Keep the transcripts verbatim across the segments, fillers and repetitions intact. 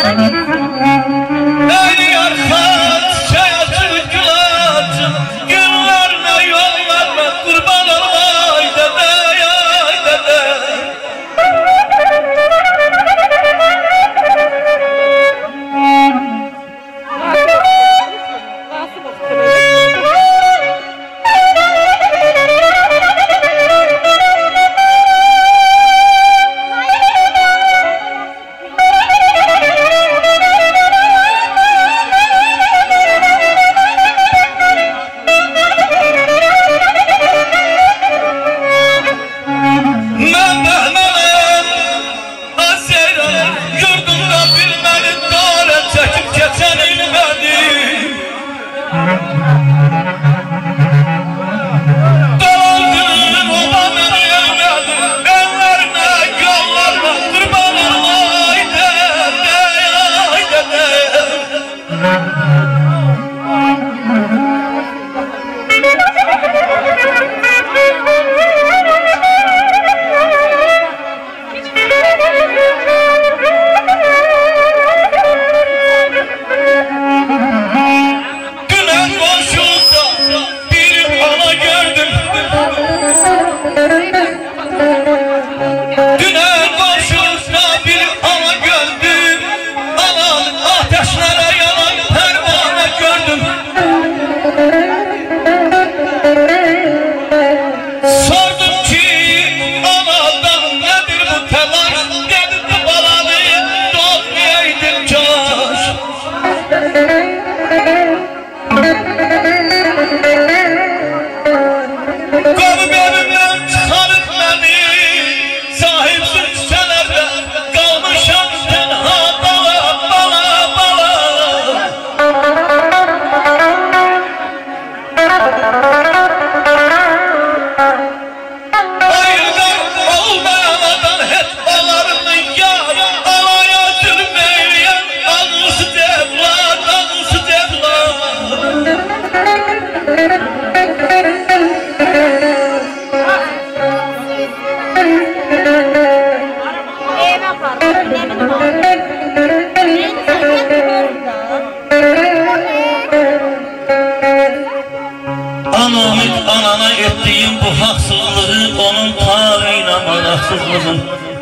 Anamit anana ettiğim bu haksızlığı onun tarihine manaksızlığın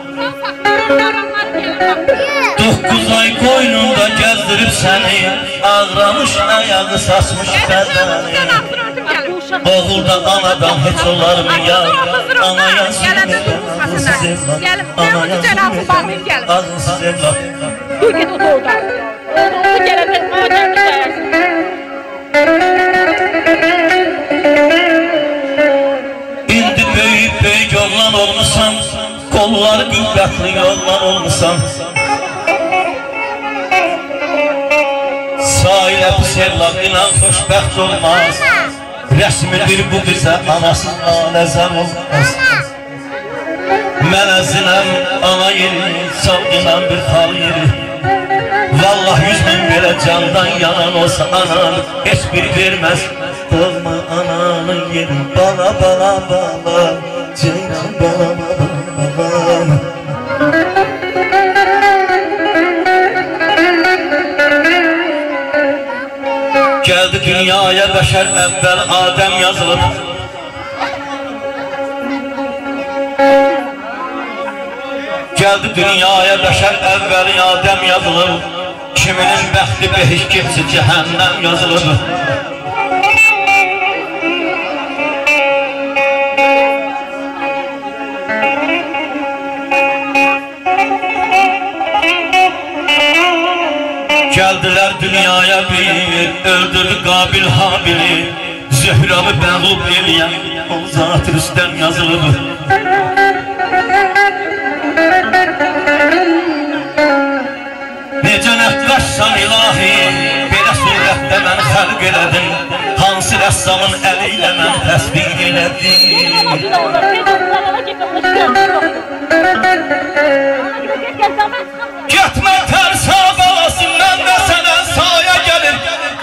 dokuz ay koynunda gezdirip seni ağramış ayağı saçmış bedeni oğulda anadan hiç olar mı ya anaya zulmeden ağılsız evlat anaya zulmeden ağılsız evlat dur git o doğuda o gelenden o gelenden İndi böyük böyük oğlan olmuşsan kolları güvvetli oğlan olmuşsan Sahile pis evladıyla xoşbəxt olmaz Rəsmidir bu bizə anasız aləzər olmaz Mən əzinəm ana yeri Savdinəm bir xal yeri Vallah yüz min belə candan yanan olsa anan Heç bir verməz Doğma ananın yeri Bala bala bala Ceylan bala bala bala Geldi dünyaya beşer evvel Adem yazılıb Geldi dünyaya beşer evvel Adem yazılıb Kiminin bəxti behiş geçsi cehennem yazılıb Geldiler dünyaya bir, öldürdü Kabil Habil'i Zöhrabı məğlub eləyən, o zat Rüstəm yazılıb Necə nəqqaşsan ilahi, belə surətdə mən xəlq elədim Hansı rəssamın əli ilə mən təsbih elədim Getmə tərsa balasın, mən də sənə saya gəlir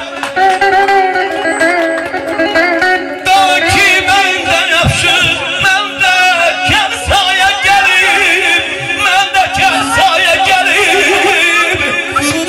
Dağ ki məndən yapışır, mən də kəl saya gəlir Mən də kəl saya gəlir